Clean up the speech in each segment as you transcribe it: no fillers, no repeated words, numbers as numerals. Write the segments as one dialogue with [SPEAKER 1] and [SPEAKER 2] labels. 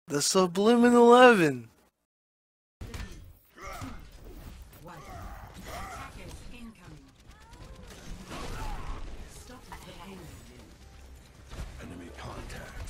[SPEAKER 1] The Subliminal 11.
[SPEAKER 2] Enemy contact.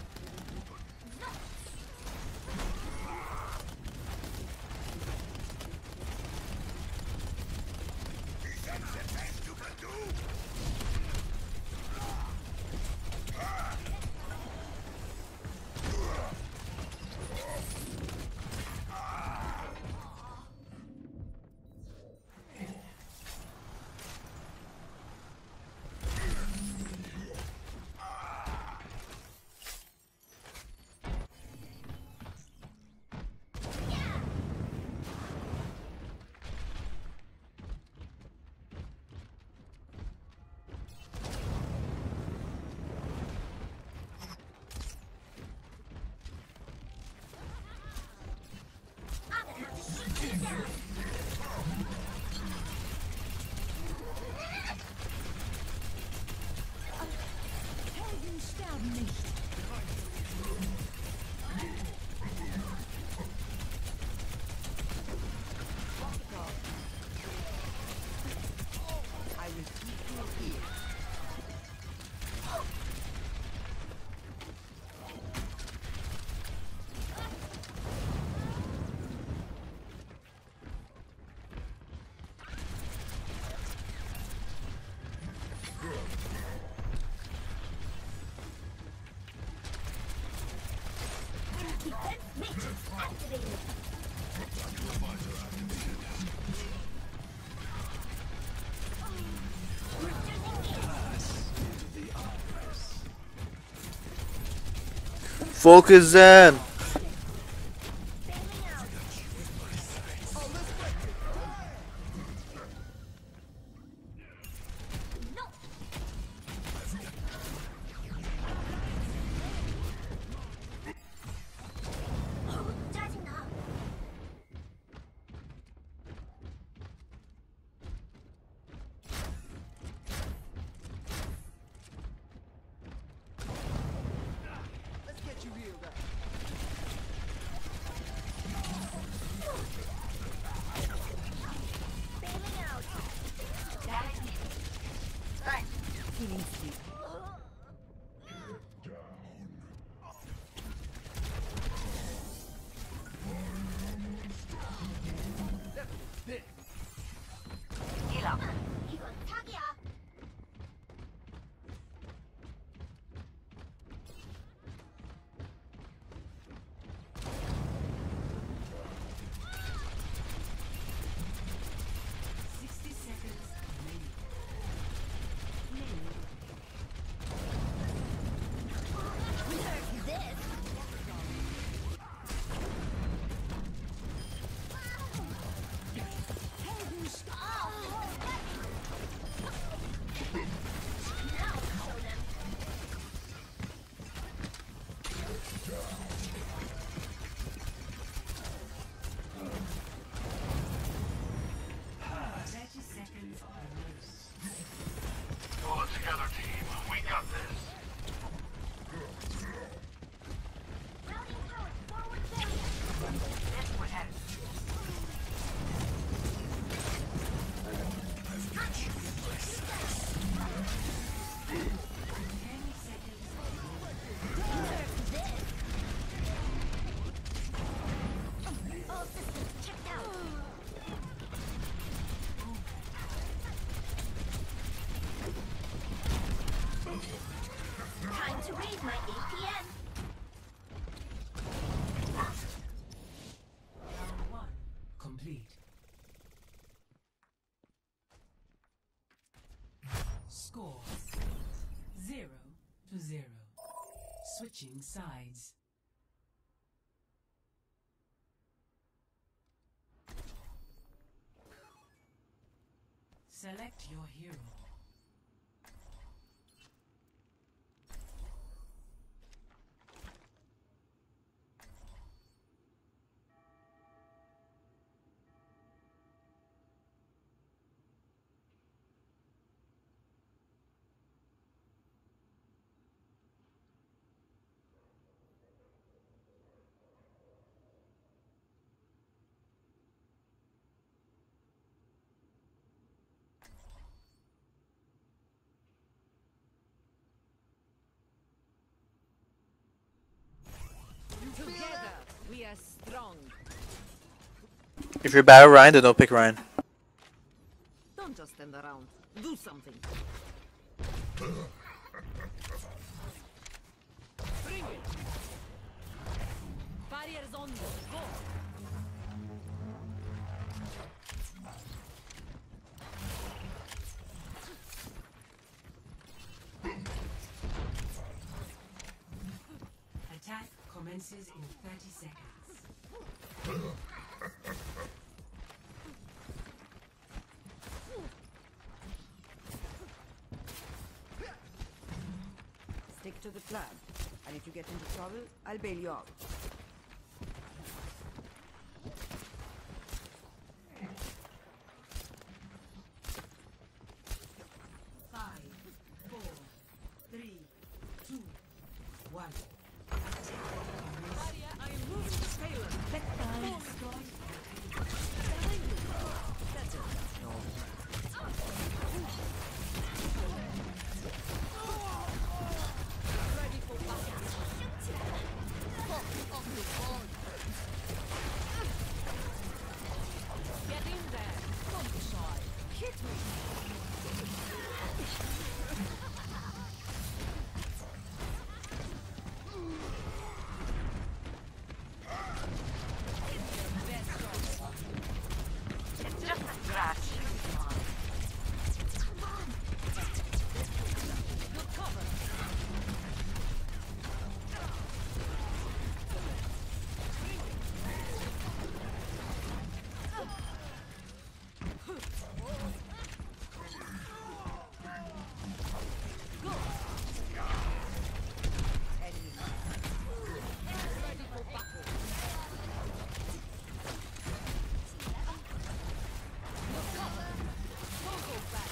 [SPEAKER 1] Focus in.
[SPEAKER 2] Pull it together, team. We got this.
[SPEAKER 3] Time to raise my APM.
[SPEAKER 4] Round 1 complete. Score 0-0. Switching sides. Select your hero.
[SPEAKER 5] Together, we are strong.
[SPEAKER 1] If you're bad at Ryan, then don't pick Ryan.
[SPEAKER 5] Don't just stand around. Do something. Bring it. Barriers on you. Go.
[SPEAKER 4] Attack commences in 30 seconds.
[SPEAKER 5] Stick to the plan. And if you get into trouble, I'll bail you out.
[SPEAKER 4] Five, four, three, two, one.
[SPEAKER 5] I am moving the sailor. Ready for battle. Get in there. Don't be shy. Hit me.
[SPEAKER 2] It's just a scratch.
[SPEAKER 5] Good cover. Ready for battle. Good cover. Don't go back.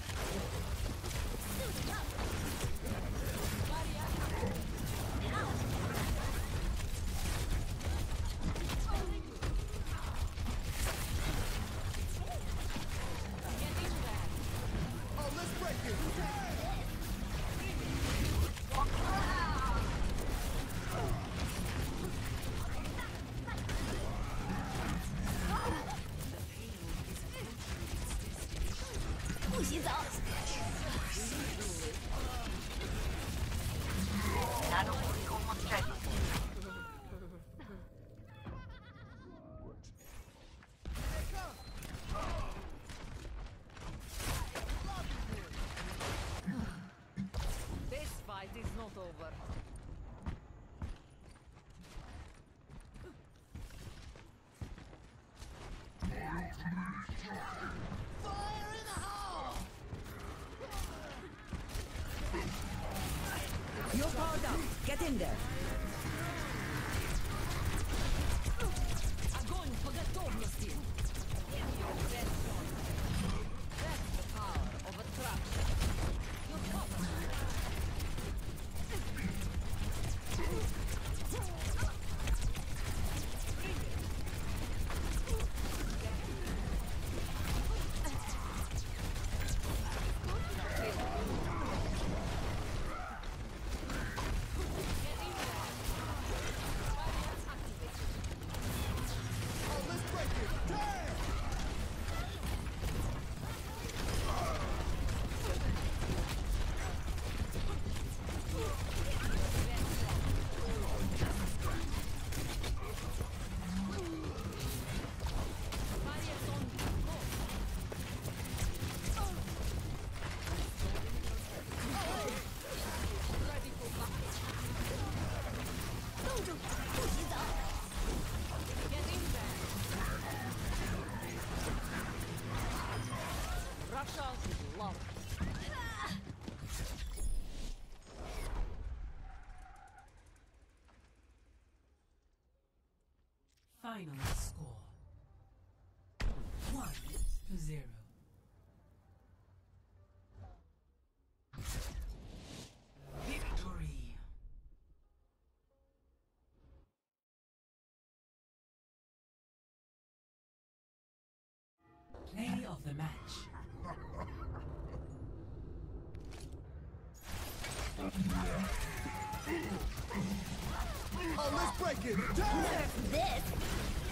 [SPEAKER 2] Almost ready.
[SPEAKER 5] This fight is not over. You're powered up. Get in there. Огонь по готовности. That's the power of attraction. You're covered.
[SPEAKER 4] Final score 1-0. Victory. Play of the match.
[SPEAKER 3] This.